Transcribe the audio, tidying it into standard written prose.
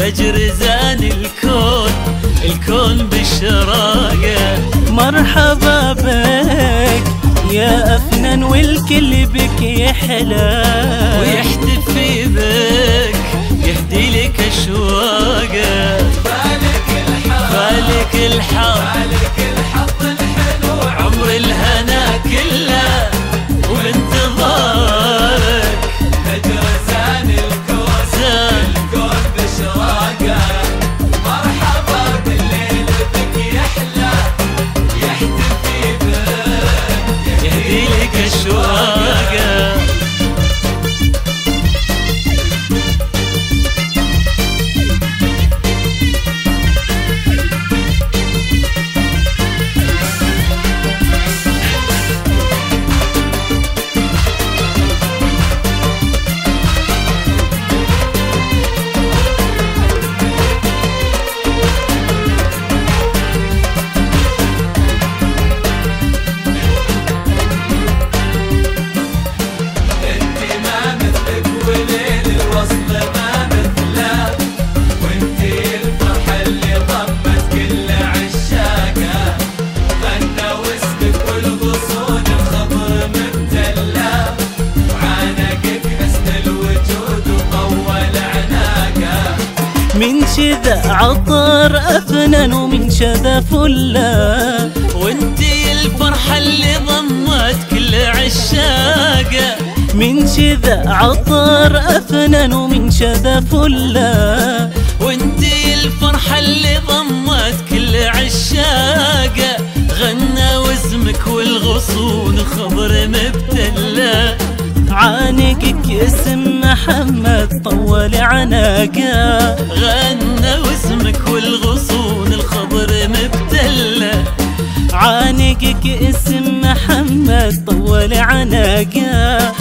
فجر زان الكون بالشراقة. مرحبا بك يا أفنان والكل بك يحلى، ويحتفي بك يهدي لك أشواقه. فالك الحظ الحلو عمر الهنا كله وبانتظارك. فجر زان الكون بشراقه. مرحبا بالليل بك يحلى يحتفي بك يهدي لك أشواقه. من شذا عطر أفنان ومن شذا فلا، وانتي الفرحة اللي ضمت كل عشاقة. من شذا عطر أفنان ومن شذا فلا، وانتي الفرحة اللي ضمت كل عشاقة. غنى واسمك والغصون خضر مبتلة. عانقك اسم محمد طول عناقه. غنى واسمك والغصون الخضر مبتلة. عانقك اسم محمد طول عناقه.